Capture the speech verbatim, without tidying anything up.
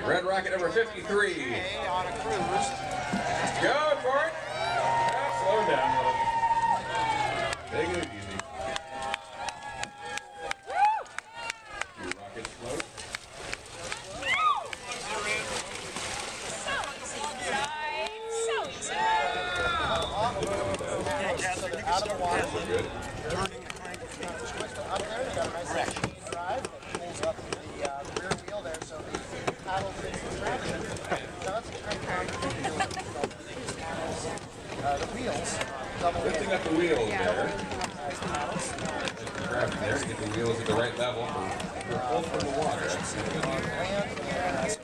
Red Rocket number fifty-three. Okay, on a cruise. Go for it. Yeah, slow down a little. Take it easy. Your rocket float. Out of the water. Good. Turning and trying to feet. Up there, you got a nice action drive that pulls up the, uh, the rear wheel there, so the paddle fits the traction. Now that's a great combination of these paddles. Uh, the wheels, double Lifting up the wheels double there. nice paddles. Grab there to get the wheels at the right level for, for pull from the water. That's On land and